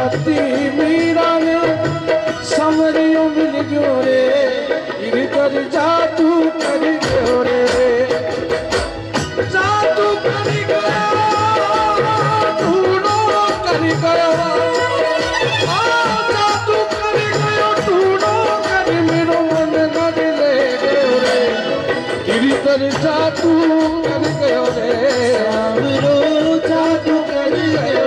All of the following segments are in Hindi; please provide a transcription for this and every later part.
राती मीरा ने समरियों मिल गयो रे गिरधर जादू कर गयो रे जादू कर गया टूणो कर गया जादू कर गयो टूणो कर मेरो मन कर ले गयो रे गिरधर जादू कर गयो रे हमरो जादू कर गयो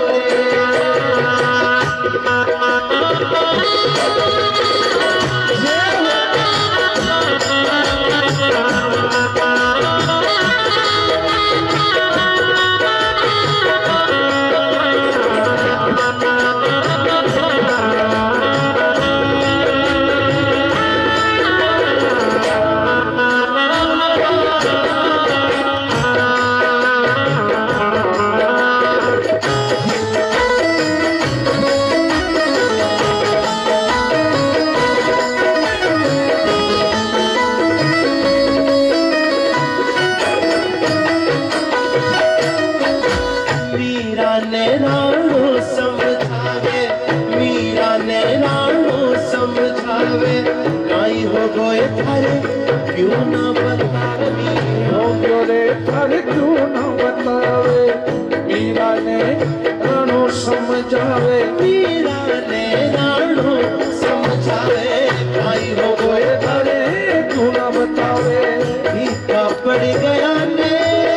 क्यों ना बतावे हो गयो रे थारे क्यों ना बतावे मीरा ने राणो समझावे मीरा ने राणो समझावे भाई हो गए थारे क्यों ना बतावे फीका पड़ गया ने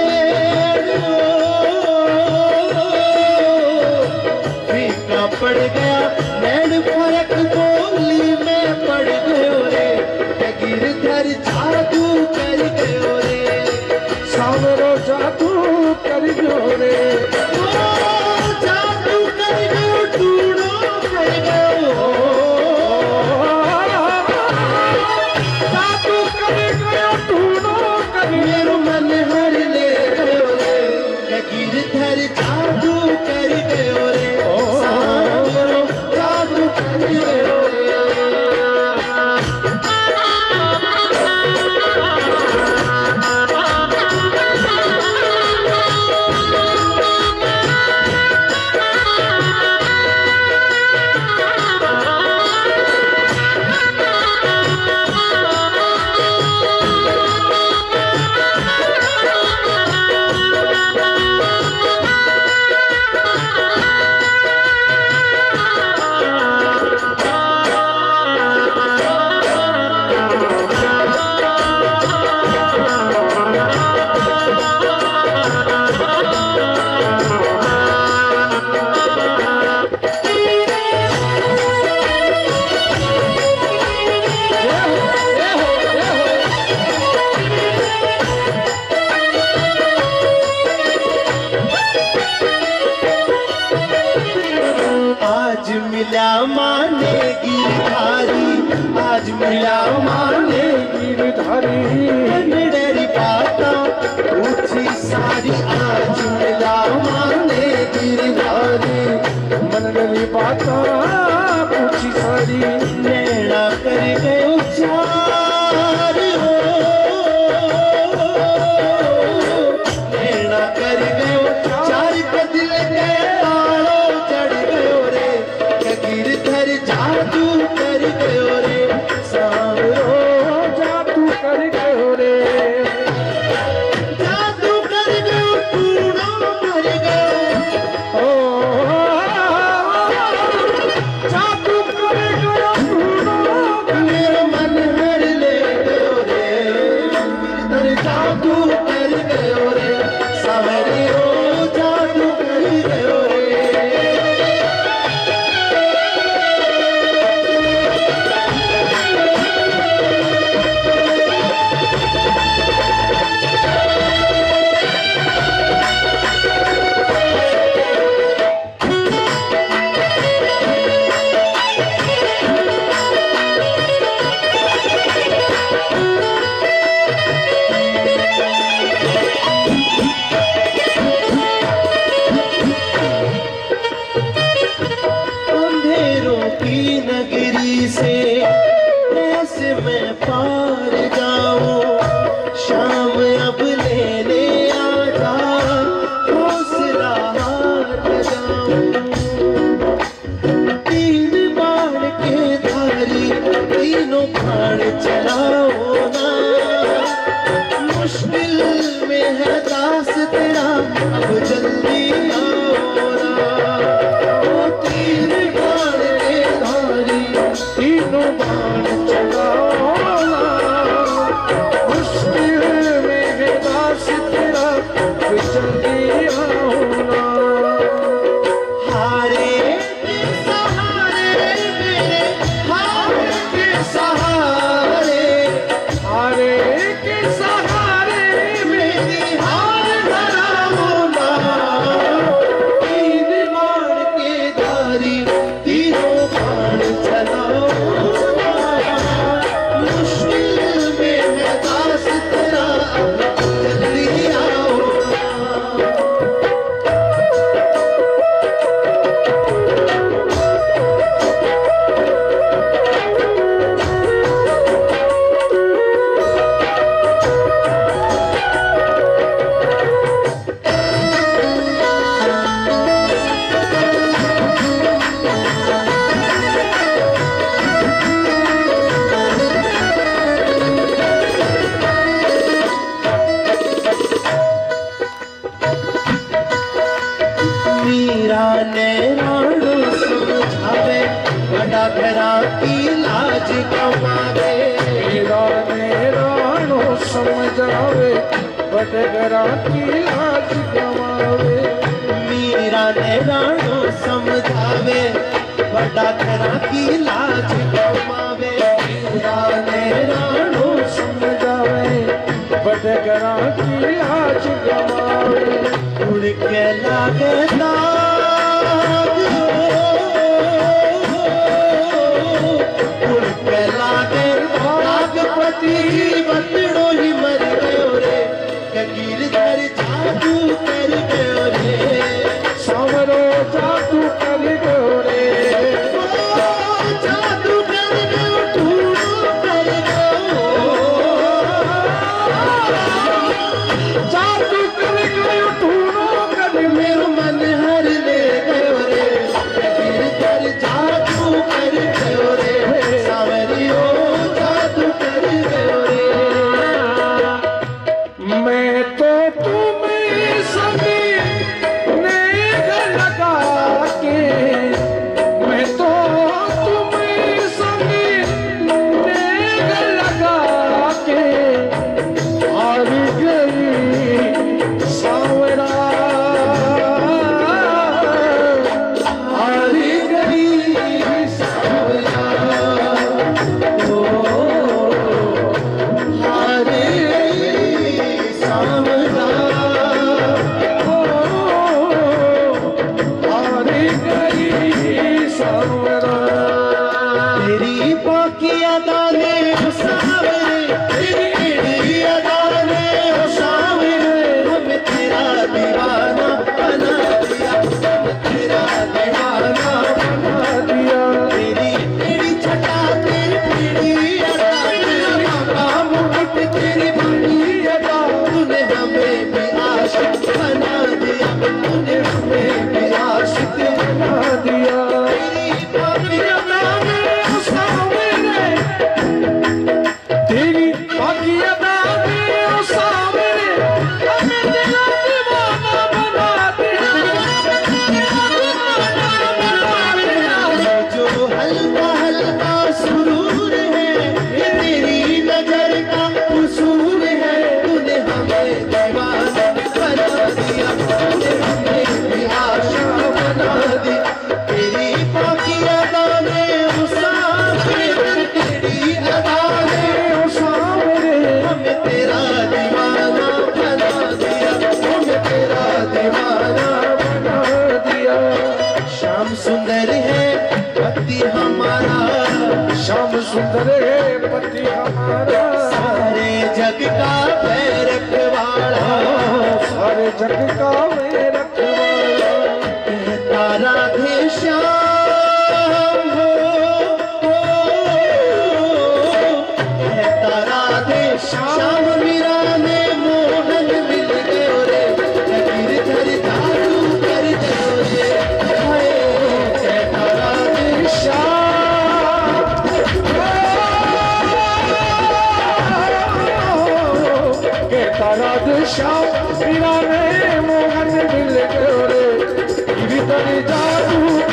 फीका पड़ गया नैन फर्क बोली में पड़ गयो रे गिरधर जादू कर गयो रे सावरो जादू कर गयो रे जादू कर गयो टूणो कर गयो जादू कर गयो टूणो कर मेरो मन हर ले गयो रे गिरधर जादू कर गयो रे सावरो जादू कर गयो माने गिरधारी आज मिला माने गिरधारी निडरी बाता पूछी सारी आज मिला माने गिरधारी मनडरी बाता पूछी सारी नैना कर गयो चार हो नैना कर गयो चार बदल गए तारो चढ़ गयो रे गिरधर जादू कर गयो रे सावरो जादू कर गयो रे जादू कर गयो टूणो कर गयो ओ जादू कर गयो टूणो मेरो मन हर ले गयो रे गिरधर जादू कर गयो रे सावरो जादू कर गयो रे नगरी से कैसे मैं पार जाऊं शाम अब लेने आ जा हौसला हार जाऊं तीनों बाण चलाओ ना, मुश्किल में है दास तेरा, अब जल्दी आओ ना। वो तीन बाण के धारी, तीनों बाण चलाओ ना, मुश्किल में है दास तेरा, अब जल्दी आओ ना। हारे के सहारे मेरे, हारे के सहारे, हारे के सहारे मेरी हार धराओ ना। तीन बाण के धारी, तीनों बाण चलाओ ना, मुश्किल में है दास तेरा, जल्दी आओ ना। मीरा ने राणो समझावे, बड़ा घरा की लाज गवावे। मीरा ने राणो समझावे, बड़गरा की लाज गवावे। मीरा ने राणो समझावे, बड़ा घरा की लाज गवावे। मीरा ने राणो समझावे, बड़गरा की लाज गवावे। उड़ के लागे दाग, उड़ के लागे दाग, पति बतड़ो ही मर गयो रे, ककीर धर जादू कर गयो रे। सावरो जादू कर गयो रे, जादू कर गयो, टूणो कर गयो, जादू कर गयो, टूणो कर मेरो मन हर ले गयो रे, ककीर धर जादू कर गयो रे। सावरियो जादू कर गयो रे। मैं तो तुम्हें सभी नेग लगा के, मैं तो तुम्हें सभी नेग लगा के हार गई सावरा, हार गई सावरा, ओ हार गई सावरा, हार गई सावरा। तेरी बाकी अदा ने ओ सावरे, तेरी अदा ने ओ सावरे, हमें तेरा दीवाना बना दिया, हमें तेरा दीवाना बना दिया। तेरी तेरी छटा, तेरी अदा, तेरा बाबा मुकुट, तेरी बड़ी अदा, तूने हमें भी आशिक बना दिया, तूने हमें भी आशिक बना दिया। तेरी बाकी अदा ने ओ सावरे, तेरी बाकी अदा में ओ सावरे, हमें तेरा दीवाना बना दिया, जो हल्का हल्का सुरूर है, ये तेरी नजर का कसूर है। तूने हमें दीवाना बना दिया, तूने हमें भी आशिक बना दिया। तेरी बाकी अदा ने ओ सावरे, तेरी अदा ने ओ सावरे, हमें तेरा दीवाना बना दिया, हमें तेरा दीवाना बना दिया। श्याम सुंदर है पति हमारा, श्याम सुंदर है पति हमारा, सारे जग का पैर रखवाला, सारे जग का मैं रखवाला। कहता राधे श्याम हो, कहता राधे श्याम। मीरा ने मोहन मिल गयो रे, कबीर धर जादू कर गयो रे। हाय कहता राधे श्याम, राधे श्याम मीरा ने मोहन मिल गयो रे, गिरधर जादू